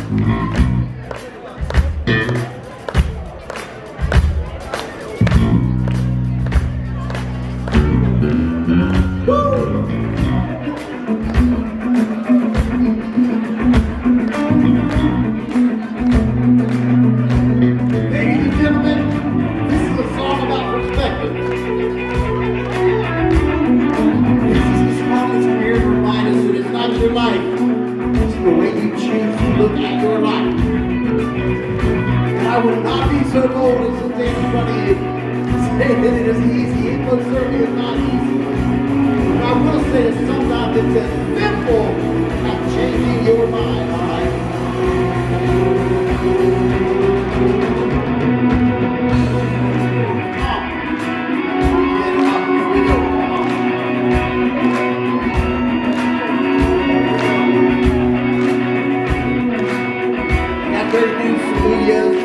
Your life. It's the way you choose to look at your life. And I would not be so bold as to stand in front of you and say that it is easy. It most certainly is not easy. But I will say that sometimes it's as simple as changing your mind, all right? Great news for you.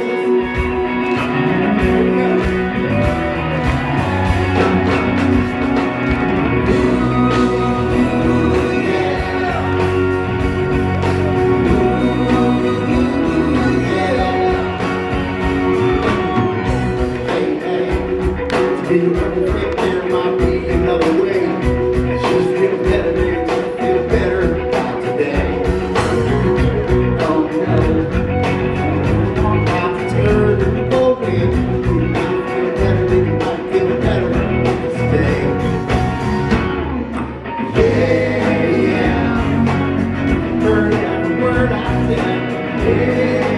There might be another way. I just feel better, man. I feel better today. Oh no. Yeah, word after word I said, yeah.